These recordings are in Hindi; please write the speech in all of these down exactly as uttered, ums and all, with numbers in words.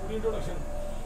इंट्रोडक्शन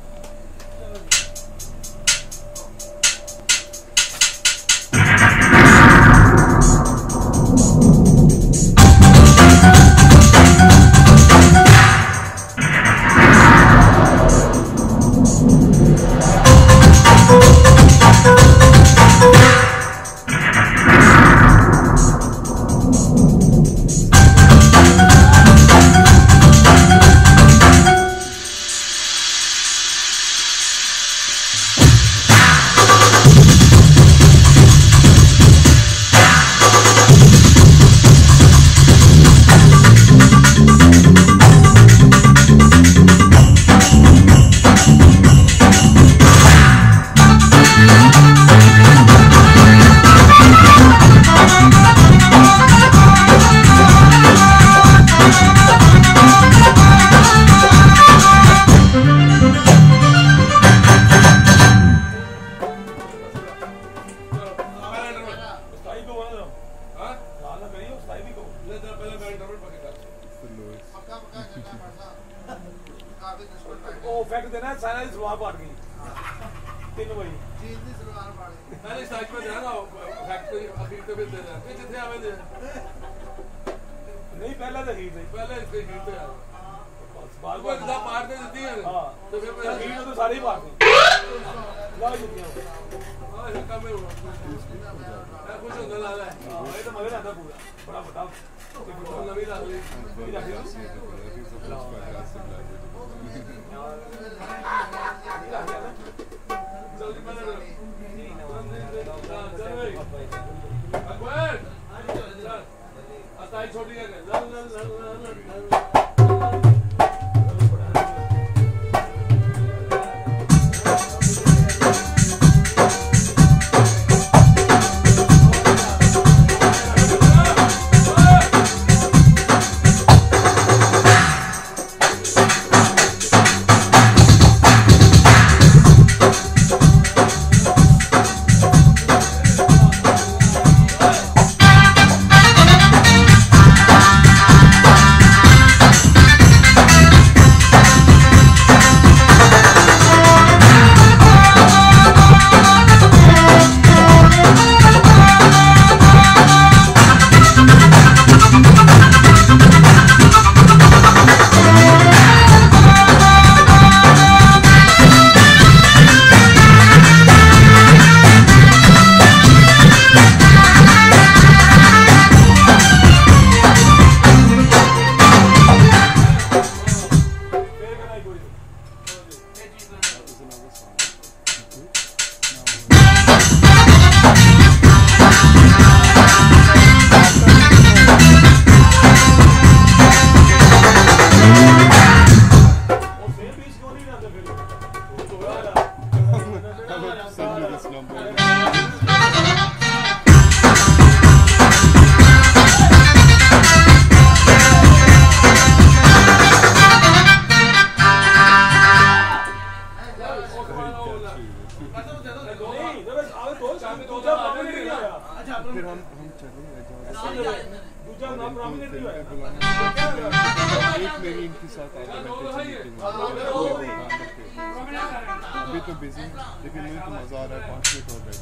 अभी तो बिजी लेकिन मुझे तो मजा आ रहा है। पाँच मिनट हो गए।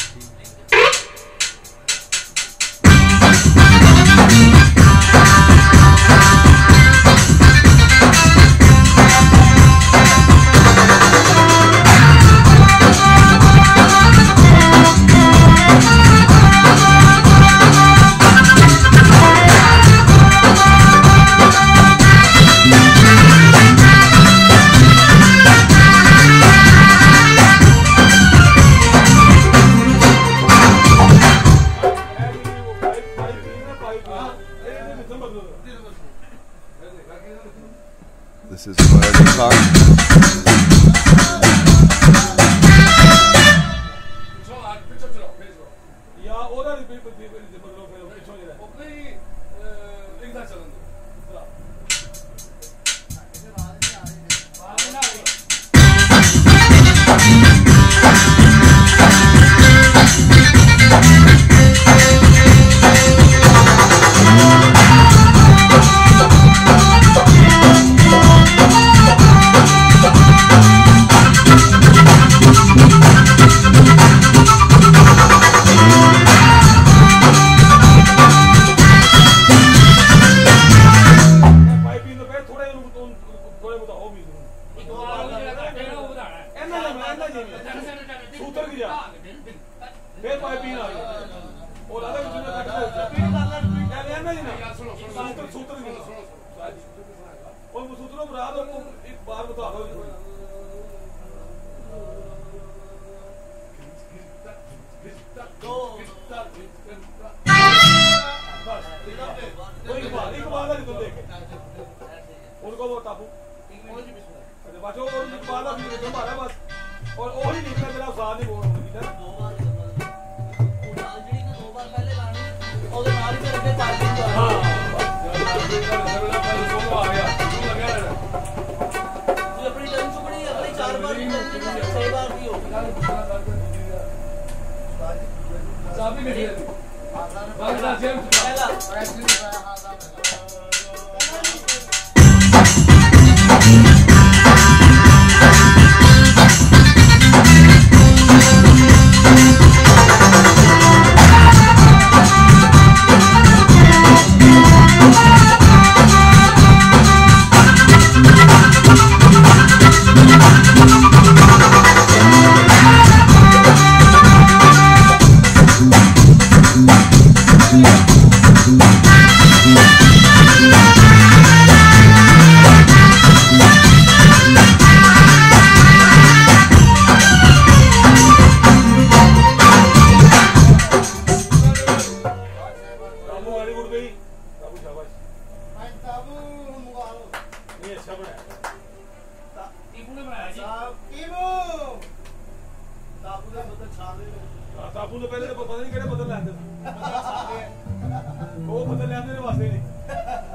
This is where the car. एक बार बता दो कोई बात एक बार नहीं तुम देखे उनको वो टापू अरे बच्चों और एक बार भी निकल मारा बस और और ही निकला मेरा साथ नहीं बोल रहा किधर दो बार उड़ा जड़ी ना दो बार पहले गाने और नाल ही करके चार दिन तो हां बस पहले सो आ गया तू लगा रहा तू अपनी टर्न चुकड़ी अगली चार बार की करती है छह बार की हो चाबी में दिया बागदा जेम्स पहला तापू तो पहले तो पता नहीं केड़े बदल लैंदे वो बदल लैंदे वास्ते नहीं